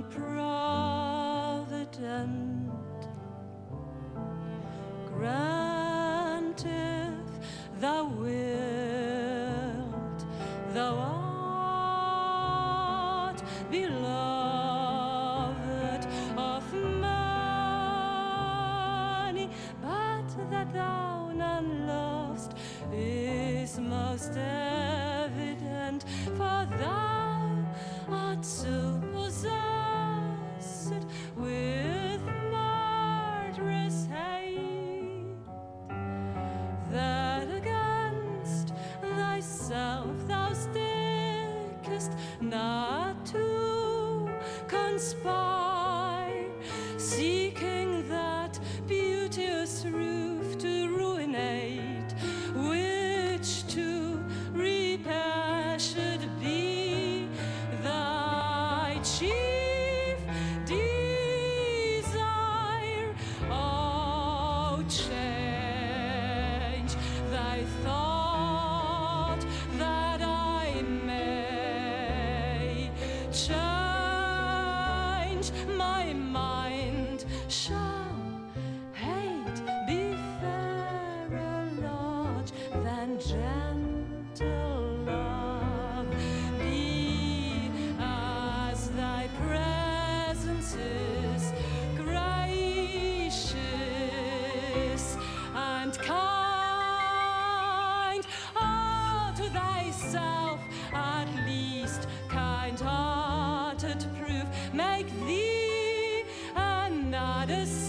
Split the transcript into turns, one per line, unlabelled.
provident, grant if thou wilt, thou art beloved of many, but that thou none lovest is most evident, for thou art so possessed with murderous hate that against thyself thou stickest not to conspire, seeking that beauteous roof to ruinate, which to repair should be thy chief desire. Oh, change thy thought that I may change my mind. Shall hate be fairer lot than gentle love? Be as thy presence is gracious and kind. Oh, to thyself at least kind-hearted prove, make thee another